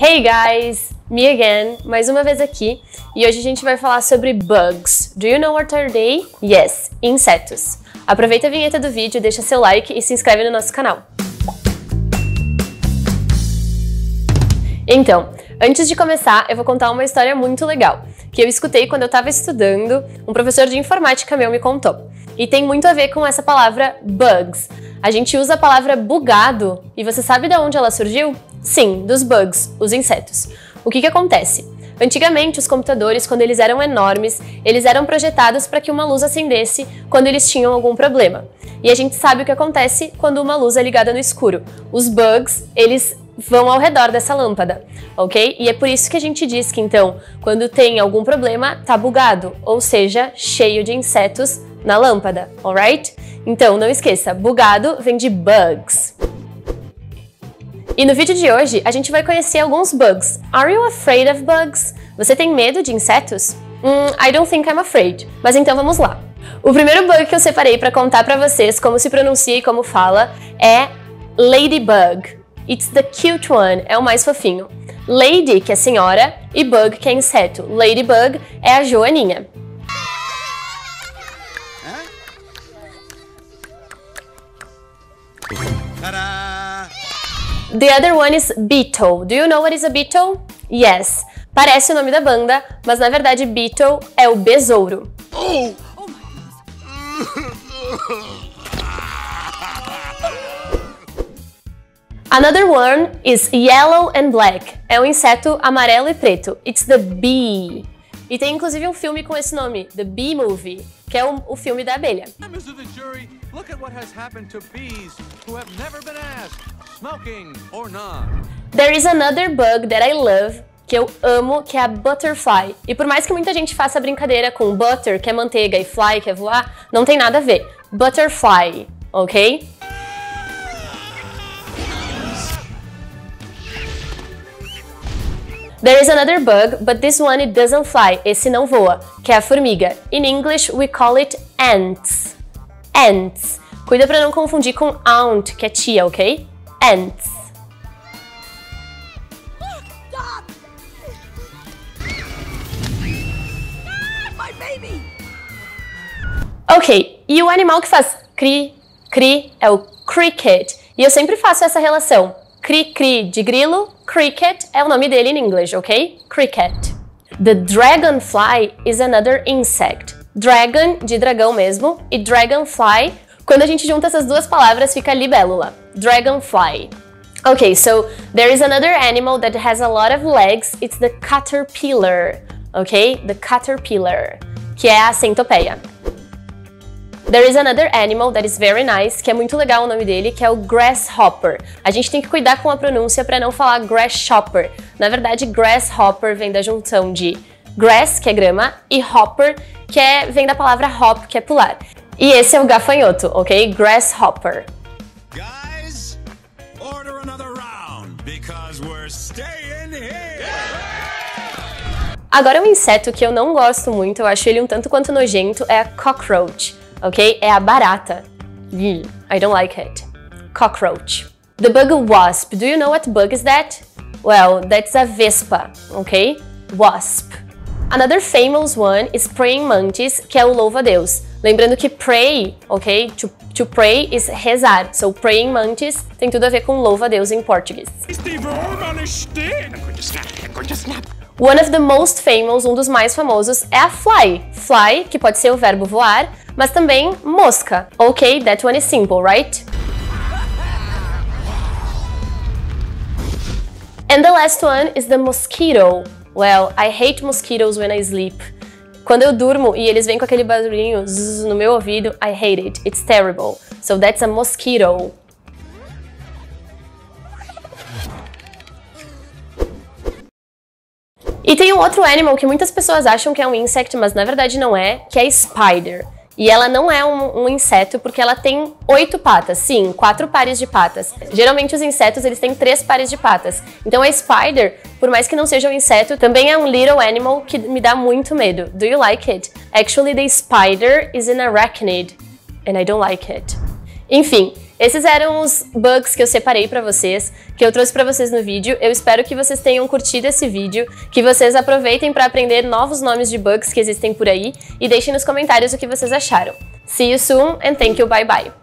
Hey guys! Me again, mais uma vez aqui, e hoje a gente vai falar sobre bugs. Do you know what are they? Yes, insetos. Aproveita a vinheta do vídeo, deixa seu like e se inscreve no nosso canal. Então, antes de começar, eu vou contar uma história muito legal, que eu escutei quando eu estava estudando, um professor de informática meu me contou. E tem muito a ver com essa palavra bugs. A gente usa a palavra bugado, e você sabe de onde ela surgiu? Sim, dos bugs, os insetos. O que acontece? Antigamente, os computadores, quando eles eram enormes, eles eram projetados para que uma luz acendesse quando eles tinham algum problema. E a gente sabe o que acontece quando uma luz é ligada no escuro. Os bugs, eles vão ao redor dessa lâmpada, ok? E é por isso que a gente diz que, então, quando tem algum problema, tá bugado, ou seja, cheio de insetos na lâmpada, alright? Então, não esqueça, bugado vem de bugs. E no vídeo de hoje, a gente vai conhecer alguns bugs. Are you afraid of bugs? Você tem medo de insetos? I don't think I'm afraid. Mas então vamos lá. O primeiro bug que eu separei para contar para vocês como se pronuncia e como fala é ladybug. It's the cute one, é o mais fofinho. Lady, que é senhora, e bug, que é inseto. Ladybug é a joaninha. The other one is beetle. Do you know what is a beetle? Yes. Parece o nome da banda, mas na verdade beetle é o besouro. Oh. Another one is yellow and black. É um inseto amarelo e preto. It's the bee. E tem inclusive um filme com esse nome, The Bee Movie, que é o filme da abelha. Look at what has happened to bees who have never been asked, smoking or not. There is another bug that I love, que eu amo, que é a butterfly. E por mais que muita gente faça brincadeira com butter, que é manteiga, e fly, que é voar, não tem nada a ver. Butterfly, ok? There is another bug, but this one it doesn't fly. Esse não voa, que é a formiga. In English, we call it ants. Ants. Cuida pra não confundir com aunt, que é tia, ok? Ants. My baby. Ok, e o animal que faz cri, cri é o cricket. E eu sempre faço essa relação. Cri, cri de grilo, cricket é o nome dele em inglês, ok? Cricket. The dragonfly is another insect. Dragon, de dragão mesmo, e dragonfly, quando a gente junta essas duas palavras, fica libélula. Dragonfly. Okay, so there is another animal that has a lot of legs. It's the caterpillar, okay? The caterpillar, que é a centopeia. There is another animal that is very nice, que é muito legal o nome dele, que é o grasshopper. A gente tem que cuidar com a pronúncia para não falar grasshopper. Na verdade, grasshopper vem da junção de grass, que é grama, e hopper, que vem da palavra hop, que é pular. E esse é o gafanhoto, ok? Grasshopper. Guys, order another round, because we're staying here. Agora um inseto que eu não gosto muito, eu acho ele um tanto quanto nojento, é a cockroach, ok? É a barata. I don't like it. Cockroach. The bug wasp. Do you know what bug is that? Well, that's a vespa, ok? Wasp. Another famous one is praying mantis, que é o louva-a-Deus. Lembrando que pray, ok? To pray is rezar. So praying mantis tem tudo a ver com louva-a-Deus em português. One of the most famous, um dos mais famosos, é a fly. Fly, que pode ser o verbo voar, mas também mosca. Ok, that one is simple, right? And the last one is the mosquito. Well, I hate mosquitoes when I sleep. Quando eu durmo e eles vêm com aquele barulhinho zzz, no meu ouvido, I hate it. It's terrible. So that's a mosquito. E tem um outro animal que muitas pessoas acham que é um insect, mas na verdade não é, que é a spider. E ela não é um inseto porque ela tem 8 patas, sim, 4 pares de patas. Geralmente os insetos eles têm 3 pares de patas. Então a spider, por mais que não seja um inseto, também é um little animal que me dá muito medo. Do you like it? Actually, the spider is an arachnid, and I don't like it. Enfim, Esses eram os bugs que eu separei pra vocês, que eu trouxe pra vocês no vídeo. Eu espero que vocês tenham curtido esse vídeo, que vocês aproveitem pra aprender novos nomes de bugs que existem por aí e deixem nos comentários o que vocês acharam. See you soon and thank you, bye bye!